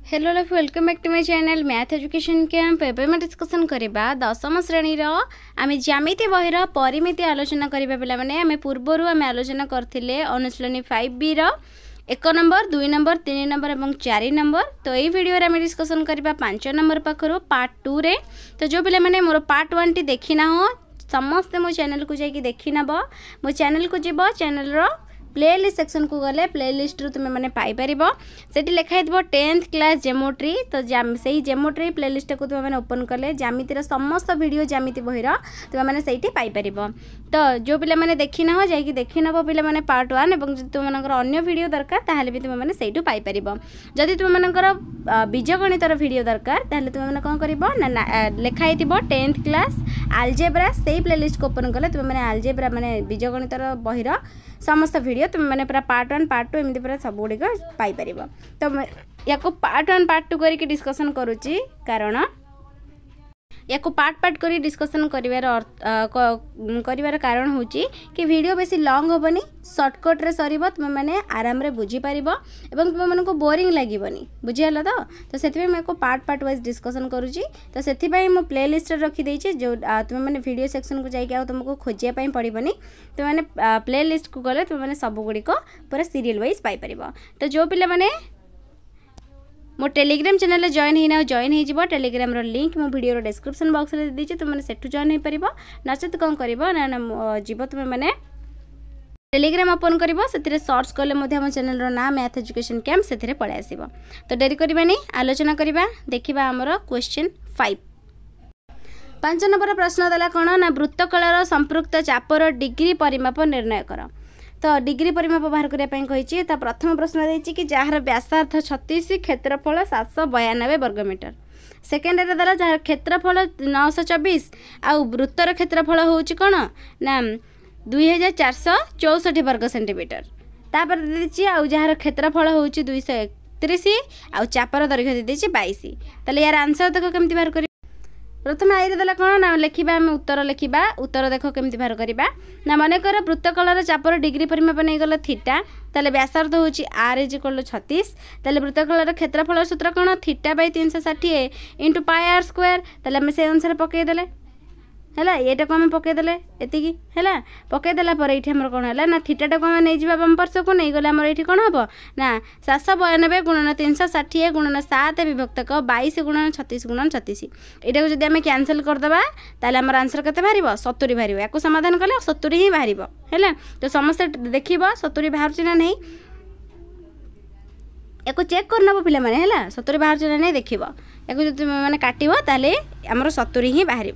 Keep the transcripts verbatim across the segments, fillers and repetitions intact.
Hello life welcome back to my channel math education camp. एवं discussion करबा दशम श्रेणी रो आमे ज्यामिति बहिर परिमिति आलोचना करबा पिला माने आमे पूर्वरु आमे आलोचना करथिले अनुशीलनी फाइव बी रो एक नंबर दुई नंबर तीन नंबर और चार नंबर। तो यही वीडियो रे आमे डिस्कसन करबा पांच नंबर पाखरो पार्ट टू रे। तो जो पिला माने मोर पार्ट वन टी देखिना हो समस्ते मो चैनल को जाई देखि नबो। मो चैनल को जीवो चैनल रो प्लेलिस्ट सेक्शन को गले प्लेलिस्ट रु तुम मैंने पाइपर से लिखाई टेंथ क्लास जेमोट्री। तो से ही जेमोट्री प्लेलिस्ट को तुम मैंने ओपन कले ज्यामितिर समस्त वीडियो ज्यामिति बहिर तुम मैंने से पाइपर। तो जो पिला मैंने देखी ना जाकि देखी नब पिला मैंने पार्ट वन और तुम मनकर अन्य वीडियो दरकार ताहले भी तुम मैंने से पाइपर। जदि तुम मनकर बीजगणितर वीडियो दरकार ताहले तुम मैंने कौन कर लिखाई टेंथ क्लास आलजेब्रा से प्लेलिस्ट को ओपन कले तुम मैंने आलजेब्रा माने बीजगणितर बहिर समस्त वीडियो तुम मैंने पूरा पार्ट वन पार्ट टू एमती पूरा सब गुड़िक पाइपर। तो या पार्ट वन पार्ट टू करके डिस्कसन करुच्ची कारण या पार्ट पार्ट करी डिस्कसन करिवार करिवार कारण होची कि वीडियो बेसी लॉन्ग होबनी शॉर्टकट रे सरीबो तुम माने आराम रे बुझी पारिबो एवं तुम मन को बोरिंग लागिबनी बुझी हला। तो तो सेति में को पार्ट पार्ट वाइज डिस्कसन करूची। तो सेति पई मो प्ले लिस्ट रे रखी देछि जो तुम माने वीडियो सेक्शन को जाई के तुमको खोजिया पई पड़िबनी। तुम माने प्ले लिस्ट को गले तुम माने सब गुडी को पूरा सीरियल वाइज पाई परिबो। तो जो पिला माने मो टेलीग्राम चैनल जॉइन होना जॉइन हो टेलीग्राम रो लिंक मो वीडियो रो डिस्क्रिप्शन बॉक्स रे दीजिए तुम मैंने सेठू जॉइन हो पारिबो। नचेत कौन करिबो ना जीव तुम मैंने टेलीग्राम ओपन करिबो सेतिरे सर्च कले मध्ये हम चैनल रो नाम मैथ एजुकेशन कैंप सेतिरे पळे आसीबो। तो डेरी करबानी आलोचना करिबा देखिबा हमरो क्वेश्चन फाइव। पांच नंबर प्रश्न देला कोन ना वृत्तकलार संपृक्त चापर डिग्री परिमाप निर्णय कर। तो डिग्री परिमाप बाहर करने कही प्रथम प्रश्न देती कि जार व्यासार्थ छत्तीस क्षेत्रफल सात सौ बयानबे वर्गमीटर। सेकेंड देला जार क्षेत्रफल नौ सौ चौबीस आउ वृत्तर क्षेत्रफल हूँ कौन ना दुई हजार चार सौ चौसठ वर्ग सेंटीमीटर। तापर देती आउ जार क्षेत्रफल हूँ दुई सौ एकतीस आउ चापर दैर्घ्य देती बाईस। ताले यार आंसर देख केमती बाहर कर। प्रथम आई देला कौन ना लिखा आम उत्तर लिखा उत्तर देख केमती बाहर करवा ना मनकर वृत्तकलार चापर डिग्री परिमाप नहीं गल थीटा ताले व्यासार्ध हूँ आर इज इक्वल टू छत्तीस। ताले वृत्तकलार क्षेत्रफल सूत्र कौन थीटा बाई तीन सौ षाठी इंटू पाई आर स्क्वायर। ताले आम से अनुसार पकईदे है ये को आम पकईदे एति है पकईदेला ये आम कौन है ना थीटा को आम नहीं बाम पार्श को नहीं गले आम ये कौन हम ना सात सौ बयानबे गुणन तीन सौ षाठी गुणन सात विभक्तक बैश गुणन छत्तीस गुणन छत्तीस यहाँ को जब आम कैनसल करदे ताले आम आंसर के बाहर सत्तरी बाहर या समाधान कले सत्तरी ही बाहर है। तो समस्ते देख सत्तरी बाहर ना नहीं या चेक कर नब पे है सत्तरी बाहर ना नहीं देख या मैंने काटो ताले आमर सत्तरी ही बाहर।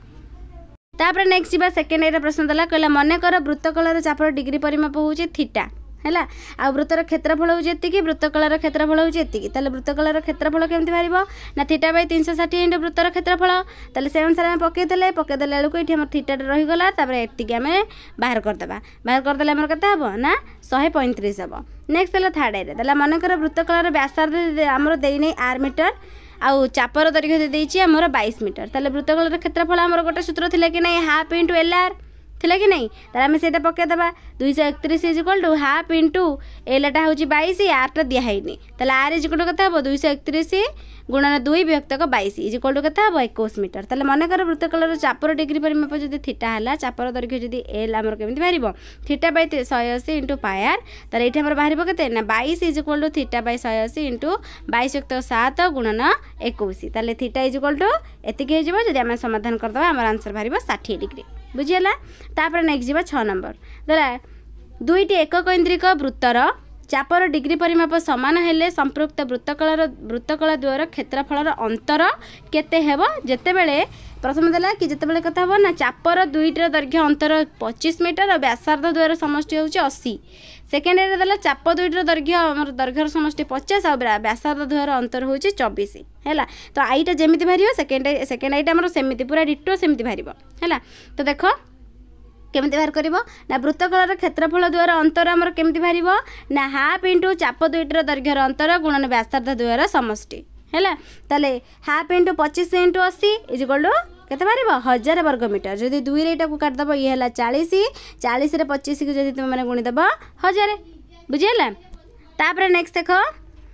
तापर नेक्स्ट जी सेकेंड एरा प्रश्न देला कहला मनकर वृत्तकलार चापर डिग्री परिमाप हूँ थीटा है आ वृत्तर क्षेत्रफल हूँ एति वृत्तकलार क्षेत्रफल हूँ एति ताले वृत्तकलार क्षेत्रफल केमती बाहर ना थीटा बाई तीन सौ षाठी इंटू वृत्तर क्षेत्रफल ताले से अनुसार आम पकईदे पकईदे बेलू ये आम थीटा रहीगला एति आम बाहर करदे बाहर करदे आम के हम ना शहे पैंतीस हम। नेक्स्ट है थार्ड एरे देला मनकर वृत्तकलार व्यासार्ध आमर देने आर मीटर आउ चापर दैर्घ्य देती आमर बाईस मीटर। ताले वृत्तकलार क्षेत्रफल आमर गोटे सूत्र थिला कि नहीं हाफ इंटू एल आर थिला कि नहीं ताले आम से पकईदे दुई सौ एकतीस is equal to half into एलटा हूँ बैश आरटा दिखाई ताले आर इज इक्वल टू के दुई सौ एकतीस गुणन दुई विभक्तक बैश इज इक्वल टू के इक्कीस मीटर। ताले मनकर वृत्तकलार चापर डिग्री परिमाप जब थीटा है चापर दैर्घ्य जब एल आमर केमती बाहर थीटा बै शहे अशी इंटू पायार ताले ये आमर बाहर के ना बैश is equal to theta by शहे अशी इंटू बैश युक्त सात गुणन इक्कीस ताले थीटा इज इक्वल टू एतिक जब आम समाधान करदे आम आंसर बाहर षाठी डिग्री बुझीगला। तापर नेक्स्ट जी छः नंबर देला दुईटी एकक इंद्रिक वृत्तर चापर डिग्री परिमाप समान हेले संपृक्त वृत्तकलार वृत्तकला द्वयर क्षेत्रफल अंतर केते हेबो जेतेबेले प्रथम देला कि जेतेबेले कथा हेबो ना चापर दुईटर दैर्घ्य अंतर पच्चीस मीटर और व्यासार्ध द्वयर समष्टि होउची अस्सी। सेकेंड एरे देला चाप दुईटर दैर्घ्य आमर दैर्घ्यर समष्टि पचास और व्यासार्ध द्वयर अंतर होउची चौबीस है। तो आईटा जेमिति बाहर सेकेंड सेकेंड आईटा आमर सेमिति पूरा डिटो सेमिति बाहर है। तो देख केमती बाहर कर ना वृत्तकलार क्षेत्रफल द्वार अंतर आमर केमती बाहर ना हाफ इंटू चाप दुईटर दैर्घ्यर अंतर गुणन व्यासार्ध द्वयर समष्टि है। ताले हाफ इंटू पच्चीस इंटू अस्सी इज इक्वल टू केते बाहर हजार वर्गमीटर। जदि दुई रेटा को काटदेव ये है चालीस चालीस पच्चीस को जब तुम मैंने गुणीदेव हजार बुझीगला। तापर नेक्स्ट देख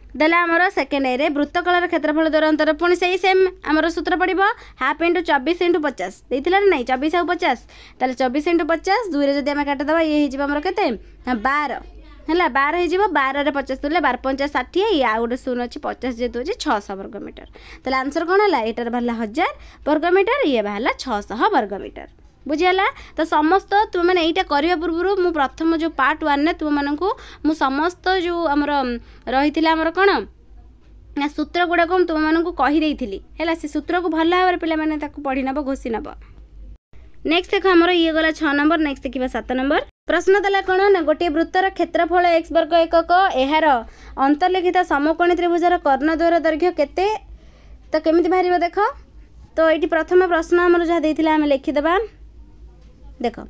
देला आमर सेकेंड ए वृत्तकलर क्षेत्रफल द्वारा अंतर पुणी से सेम आमर सूत्र पड़ो हाफ इंटू चौबीस इंटू पचास देते ना चौबीस आउ पचास ताले चौबीस इंटू पचास दुई जब आम काटिदेवा ये होमर के बार है बार हो बार पचास देते बार पंचाश षाठी ये आउ गोटे शून्य अच्छी पचास जेहतु अच्छे छःश वर्गमीटर ताले आंसर कौन है यार बाहर हजार वर्गमीटर ये बाहर छःश वर्गमीटर बुझीगला। तो समस्त तुम मैंने यहाँ करने पूर्व मु प्रथम जो पार्ट वन ने तुम मानक मु समस्त जो आमर रही आमर कौन ना सूत्र गुड़ाक तुम मानक कहीदे है से सूत्र को भल भाव पे मैंने पढ़ी नब घोषी नब। नेक्स्ट देख आमर ये गला छः नंबर। नेक्स्ट देखा सात नंबर प्रश्न देला कौन ना गोटे वृत्तर क्षेत्रफल एक्स वर्ग एकक यार अंतर्लिखित समकोणी त्रिभुजार कर्णद्वयर दैर्घ्य केते तो केमी बाहर देख। तो ये प्रथम प्रश्न आमर जहाँ देते आम लिखिदेबा देख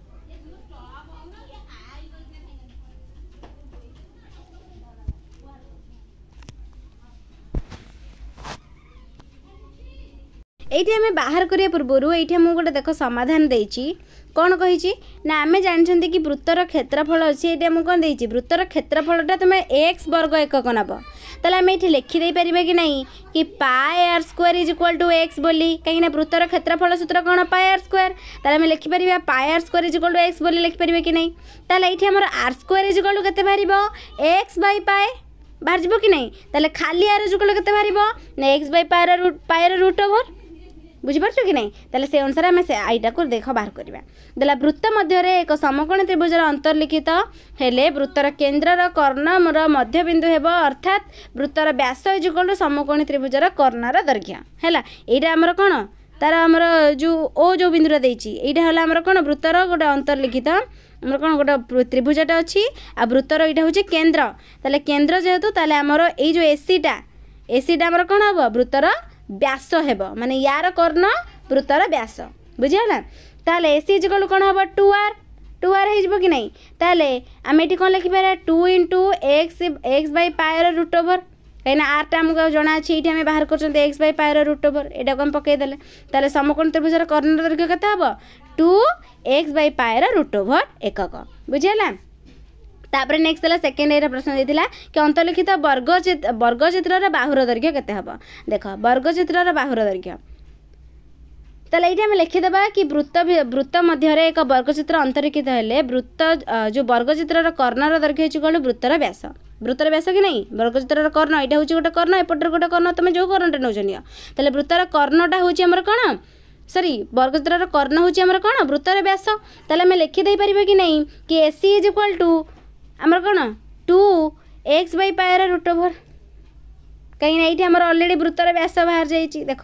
ये आम बाहर करने पूर्व ये गोटे देख समाधान देती कौन कही ना आम जानते कि वृत्तर क्षेत्रफल अच्छे ये मुझे कौन देती वृत्तर क्षेत्रफलटा तुम एक्स वर्ग एकक नब ताले आम ये लिखिदे पारे कि नहीं कि pi r square is equal to x बोली कहीं वृत्तर क्षेत्रफल सूत्र कौन पाए आर स्क्वायर ताले आम लिखिपर pi r square is equal to x बोली लिखिपर कि नहीं ताले ये आम r square is equal to केते बाहर एक्स बाई पाए बाहर जीव कि नहीं ताले खाली आर इज इक्वल टू केते बाहर ना एक्स बाई पाए पाए रूट ओवर बुझीपार कि नहीं ताले से अनुसार आम से आईटा को देख बाहर करवा देला वृत्त मध्य एक समकोणी त्रिभुजर अंतर्लिखित हेले वृत्तर केन्द्रर कर्णर मध्यबिंदु हेब अर्थात वृत्तर व्यास इज इक्वल टू समकोणी त्रिभुजर कर्णर दैर्घ्य है यहाँ आमर कौन तार आमर जो ओ जो बिंदुरा देती यहाँ है आमर कौन वृत्तर गोटे अंतर्लिखित आमर कौन गोटे त्रिभुजटा अच्छी आ वृत्तर यहाँ हूँ केन्द्र ताले केन्द्र जेहेतु ताले आमर ये जो एसीटा एसीटा आमर कौन हम वृत्तर व्यास हेब माने यार कर्ण वृत्तर व्यास बुझीगला ताले एसी इजिकल कौन हम टू आर टू आर हो कि नहीं ताले आम ये कौन लिखिपार two into x x by पायर रुट ओवर कहीं आरटा आमको जना अच्छे ये आम बाहर कर एक्स बै पायर रुट ओवर यहाँ को पकईदे ताले समकोण त्रिभुजर कर्ण दैर्घ्य केते हम टू एक्स बै पायर रुट ओवर एकक बुझीगला। तापर नेक्स्ट है सेकेंड ए प्रश्न देता कि अंतर्लिखित वर्ग वर्गचित्र बाहुर दैर्घ्य केते हम देख वर्गचित्र बाहुर दैर्घ्य ताले ये आम लिखिदेबा कि वृत्त वृत्त मध्य एक वर्गचित्र अंतर्लिखित हेले वृत्त जो वर्गचित्र कर्णर दैर्घ्य कौन वृत्तर व्यास वृत्तर व्यास कि नहीं वर्गचित्र कर्ण यहाँ हूँ गोटे कर्ण एपटर गोटे कर्ण तुम जो कर्णटा नौ नियो ताले वृत्तर कर्णटा हूँ आमर कौन सॉरी वर्गचित्र कर्ण हूँ आमर कौन वृत्तर व्यास ताले आम लिखिदे पारे कि नहीं कि एसी इज इक्वल टू आमर कौन टू एक्स बै पायर रुट ओवर कहीं ये आमर अलरेडी वृत्तर व्यास बाहर जाइए देख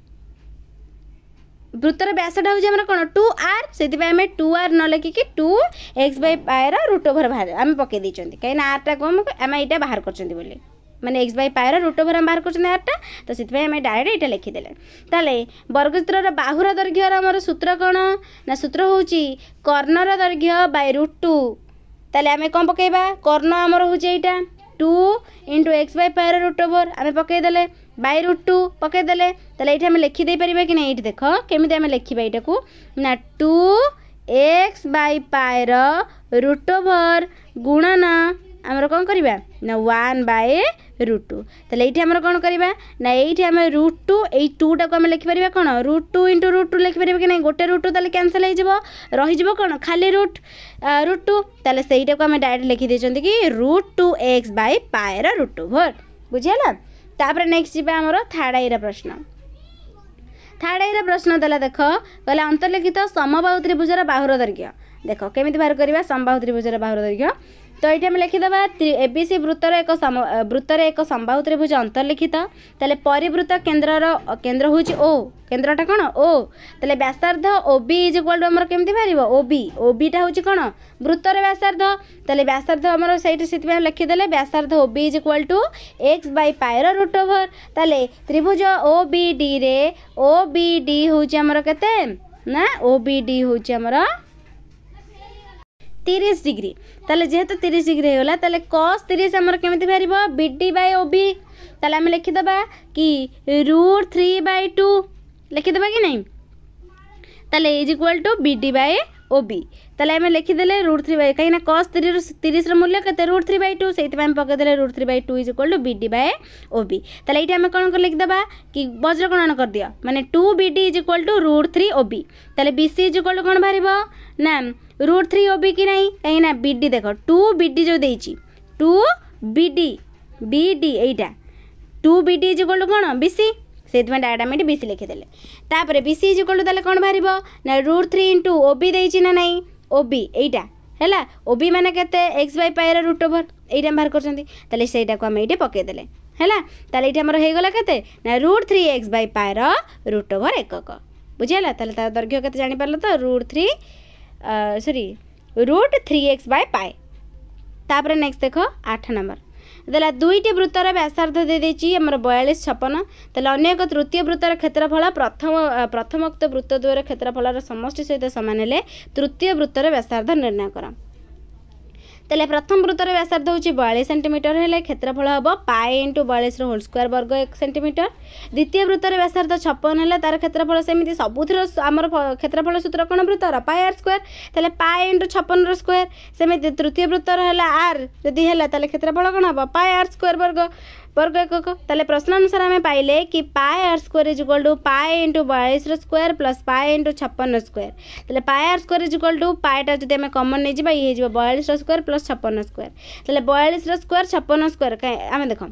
वृत्तर व्यासटा हूँ आमर कौन टू आर से आम टू आर न लिखिकी टू एक्स बै पायर रुट ओवर बाहर आम पकई देते कहीं आरटा को आम यहाँ बाहर कर माने एक्स बै पायर रुट ओवर आम बाहर कर आरटा तो से आम डायरेक्ट यहाँ लिखिदेले ताले वर्गचित्र बाहुर दैर्घ्य आमर सूत्र कौन ना सूत्र हूँ कर्णर दैर्घ्य बै रुट टू ताले आम कौन पकईबा कर्ण आमर हूँ यहाँ टू इंटू एक्स बै पायर रुट ओवर आम पकईदे बै रुट टू पकईदे ताले ये आम लिखिदे पारे कि नहीं ये देख केमी आम लिखा यहाँ को ना टू एक्स बै पायर रुट ओवर गुणन आमर कौन करवा ना वन बाय रुट टू ताले ये आमर कौन करवा ना ये आम रुट टू ये टूटा को आम लिखिपर कौन root two into root two लिखिपर कि नहीं गोटे रुट टू ताले कैंसल हो रही कौन खाली रुट रुट टू ताले सेटा को आम डायरेक्ट लिखिदे कि रुट टू एक्स बै पायर रुट ओवर बुझीगला। तापर नेक्स्ट जी आमर थर्ड आईर प्रश्न थर्ड आईर प्रश्न देला देख कहला अंतर्लिखित समबाहु त्रिभुजर बाहुर दैर्घ्य देख केमी बाहर करवा समबाहु त्रिभुजर बाहुर दैर्घ्य तो ये आम लिखिदेबा एबीसी वृत्तर एक वृत्तर एक समबाहु त्रिभुज अंतर्लिखित ताले परिवृत्त केन्द्रर केन्द्र हूँ ओ केन्द्रटा कौन ओ ताले व्यासार्ध ओबी इज इक्वल टू आमर केमती बाहर ओबी ओबीटा हूँ कौन वृत्तर व्यासार्ध ताले व्यासार्ध आमर से लिखिदेले व्यासार्ध OB is equal to x by पायर रुट ओवर ताले त्रिभुज ओ बी डी रे ओ बी डी हूँ आमर केते ना ओ बी डी हूँ आमर तीस डिग्री ताले जेहेतु तीस डिग्री होगा ताले कॉस तीस आमर केमती बाहर बीडी बाय ओबी ताले आम लिखिदेबा कि रूट थ्री बाय टू लिखिदेबा कि नहीं ताले is equal to BD by OB ताले आम लिखिदेले रूट थ्री बै कहीं कस तीस मूल्य के रूट थ्री बै टू से पकईदे root three by two is equal to B D by OB ताले ये आम कौन लिखिदेबा कि वज्र गणन कर दियो माने two B D is equal to root three OB ताले B C is equal to कौन बाहर ना रूट थ्री ओबी कि नहीं कहीं ना बी डी देख टू बी डी जो देची two B D B D एटा two B D is equal to कौन बी सी से डायरेक्ट आम बी सी लिखिदेले तापर B C is equal to ताले कौन बाहर ना रूट थ्री इंटू ओबी देची ना नहीं ओबी एटा है ओबी माने केते x by pi root over एटा बाहर कर सेटा को आम ये पकईदेले है ताले ये आमर हो गला केते ना root three x by pi root over एकक बुझीगला ताले तार दैर्घ्य केते जानि पारल तो root three sorry root three x by pi तापर नेक्स्ट देख आठ नंबर देला दुईटी वृत्तर व्यासार्ध दे देची हमर बयालीस छप्पन ताले अन्य एक तृतीय वृत्तर क्षेत्रफल प्रथम प्रथमोक्त वृत्त द्वयर क्षेत्रफल समष्टि सहित समान हेले तृतीय वृत्तर व्यासार्ध निर्णय कर ताले प्रथम वृत्तर व्यासार्ध होची बयालीस सेंटीमीटर हेले क्षेत्रफल हम पाए इंटू बयालीस होल स्क्वायर वर्ग एक सेंटीमीटर द्वितीय वृत्तर व्यासार्ध छप्पन हेले तार क्षेत्रफल सेमिति सबुथिर आमर क्षेत्रफल सूत्र कोन वृत्तर पाए आर स्क्वायर ताले पाए इंटू छप्पन रो स्क्वायर सेमिति तृतीय वृत्तर हेला आर जदि हेला ताले क्षेत्रफल कोन हम पाए आर स्क्वायर वर्ग वर्ग एकक ताले प्रश्न अनुसार आम पाइले कि pi r square is equal to pi into बयालीस स्क्वायर प्लस पाए इंटू छप्पन स्क्वायर ताले pi r square is equal to पाएटा जब आम कमन नहीं जावा ये हो बयालीस स्क्वायर प्लस छप्पन स्क्वायर ताले बयालीस स्क्वायर छप्पन स्क्वायर आम देख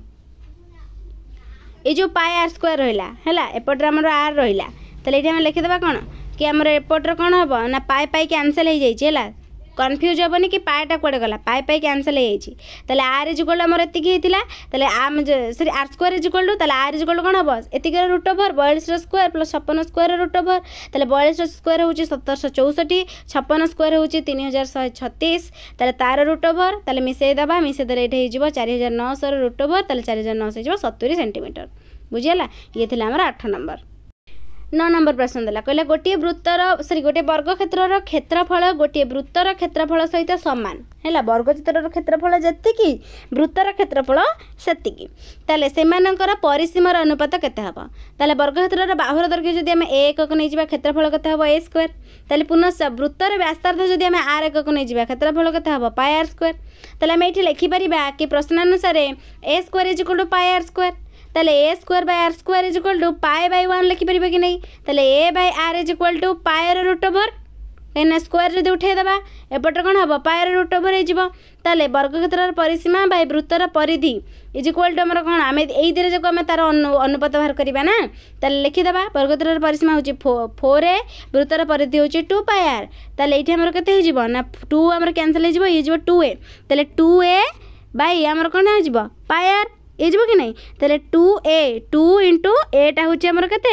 ये जो पाए आर स्क्वायर रहा है एपटे आमर आर रहा ताले ये लिखिदेवा कौन कि आमर एपटर कौन हम ना पाए पाई कैनसल हो जाए कन्फ्यूज हेनी कि पाएटा कड़े गला पाए पाई कैनसल हो आर इज इक्वल आमर एति होता आम सरी r square is equal to r is equal कौन हम एतिक रूट ओवर बयालीस स्क्वायर प्लस छप्पन स्क्वायर रूट ओवर ताले बयालीस स्क्वायर हूँ सतरश चौसठी छप्पन स्क्वायर हूँ तीन हजार शहे छत्तीस ताले तार रूट ओवर ताले मिसेदेवा मिसेदे ये हो चार हजार नौश रूट ओवर ताले चार हजार नौश हो सतुरी सेंटीमीटर बुझीगला ये थे आमर आठ नंबर नौ नंबर प्रश्न देला कहला गोटे वृत्तर सॉरी गोटे वर्ग क्षेत्र क्षेत्रफल गोटे वृत्तर क्षेत्रफल सहित सामान है वर्ग चित्र क्षेत्रफल जी वृत्तर क्षेत्रफल सेतिकी ताले सेमानकर परिसीमार अनुपात केते हबो ताले वर्ग क्षेत्र बाहुर दैर्घ्य जदि आम एकक नहीं जावा क्षेत्रफल केते हबो ए स्क्वायर ताले पुनः वृत्तर व्यासार्ध जदि आम आर एकक नहीं जावा क्षेत्रफल केते हबो पाई आर स्क्वायर ताले आम एठी लिखि परिबा कि प्रश्न अनुसार A square is equal to pi r square ताले A square by r square is equal to pi by one लिखिपर कि नहीं ताले A by r is equal to पाएर रूट ओवर कहीं स्क्वायर जब उठेदेवा एपटे कौन हम पाएर रूट ओवर हो ताले वर्ग क्षेत्र परिसीमा बाय वृत्तर परिधि इज इक्वल टू आमर कौन आम ये जो आम तार अनुपात बाहर करवा ना ताले लिखिदेवा वर्ग क्षेत्र परिसीमा हूँ फोर ए वृत्तर परिधि हूँ टू पाए आर ताले ये आमर केते हो ना टू आमर कैनसल हो टू ए ताले टू ए बाय आमर कौन हो पाए आर ये कि नहीं ताले टू ए टू इंटू एटा हूँ आमर केते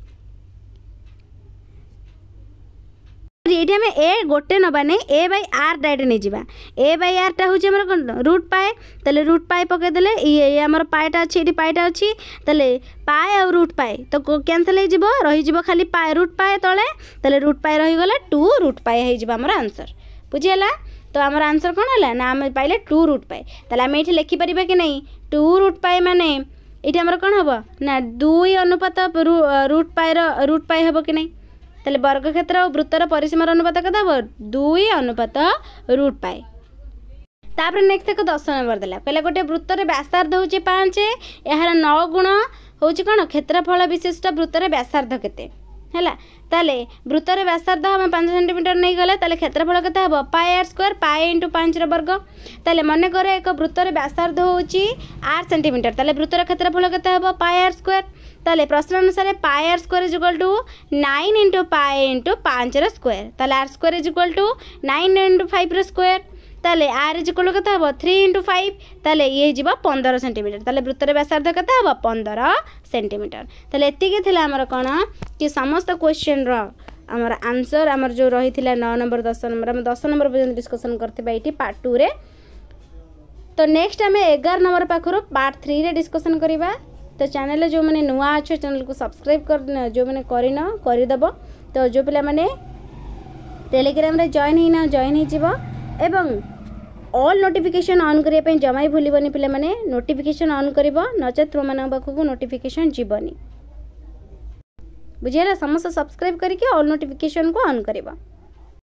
ये आम ए गोटे नबा नहीं ए बाय आर डायरेक्ट नहीं जावा ए बाय आर टा हूँ आमर कौन रूट पाए ताले रूट पाए पकईदेले ये आमर पाएटा अच्छी ये पाएटा अच्छी ताले पाए और रूट पाए तो कैनसल हो रही खाली पाए रूट पाए तले ताले रूट पाए रहीगला टू रूट पाए हो आमर आंसर बुझीगला तो आमर आंसर कौन है ना आम पाइले टू रूट पाए ताले आम ये लिखिपर कि नहीं टू रूट पाए माने ये आमर कौन हम ना दुई अनुपात रूट पाए रूट पाए हम कि नहीं ताले वर्ग क्षेत्र और वृत्तर परिसीमार अनुपात केते हम दुई अनुपात रूट पाए तापर नेक्स्ट देखो दस नंबर देला कहला गोटे वृत्तर व्यासार्ध होची पाँच यार नौ गुण होची कौन क्षेत्रफल विशिष्ट वृत्तर व्यासार्ध केते है ताले वृत्तर व्यासार्ध हम पाँच सेंटीमीटर नहीं गले ताले क्षेत्रफल केते हम पाए आर स्क्वायर पाए इंटू पाँच वर्ग ताले मन कर एक वृत्तर व्यासार्ध होची आठ सेंटीमीटर ताले वृत्तर क्षेत्रफल केते हम पाए आर स्क्वायर ताले प्रश्न अनुसार pi r square is equal to nine into pi into पाँच स्क्वायर ताले r square is equal to nine into five square ताले आर इज इक्वल केते हम थ्री इंटू फाइव ताले ये जीवा पंद्रह सेंटीमीटर ताले वृत्तर व्यासार्ध केते हम पंद्रह सेंटीमीटर ताले एतिके थिला हमर कोन कि समस्त क्वेश्चन रो हमर आंसर हमर जो रही थिला नौ नंबर दस नंबर हम दस नंबर पर्यंत डिस्कशन करते बाइटी पार्ट टू रे तो नेक्स्ट हमें ग्यारह नंबर पाखरो पार्ट थ्री रे डिस्कशन करिबा तो चैनल जो मैंने नुआ अच्छे चैनल को सब्सक्राइब कर जो मैंने करन करदेव तो जो पिला माने टेलीग्राम रे जॉइन होना जॉइन हो एवं ऑल नोटिफिकेशन ऑन करने पे जमा ही भूलबनी पिला माने नोटिफिकेशन ऑन करिब नचेत तुम मान पाखक नोटिफिकेशन जीवनी बुझेला समस्त सब्सक्राइब करके ऑल नोटिफिकेशन को ऑन करिब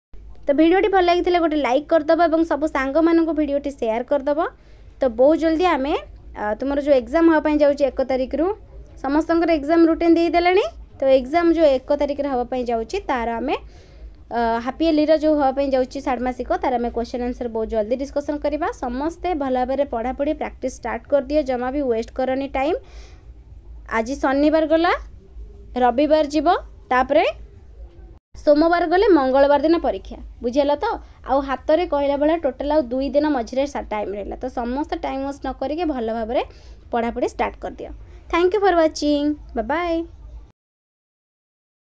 तो भिडियोटी भल लगी गोटे लाइक करदब और सब सांग मानक भिडियोटी शेयर करदब। तो बहुत जल्दी आम तुमर जो एग्जाम हाँपाई जाऊँगी एक तारिख रु समस्त एग्जाम रुटीन दे देले। तो एग्जाम जो एक तारिख हाँपाई जाऊँगी तार आम हापीएली जो हाँपाई जाऊँगी षाण्मासिक तार आम क्वेश्चन आंसर बहुत जल्दी डिस्कसन करवा। समस्ते भल भाव पढ़ापढ़ी प्रैक्टिस स्टार्ट कर दियो, जमा भी वेस्ट करनी टाइम। आज शनिवार गला, रविवार जीव, तापरे सोमवार गले मंगलवार दिन परीक्षा बुझेला। तो आउ हाथ में कहला भाया टोटाल आउ दुई दिन मझे टाइम रहा। तो समस्त टाइम वेस्ट न करके भल भाव पढ़ापढ़ी स्टार्ट कर दियो। Thank you for watching, bye bye.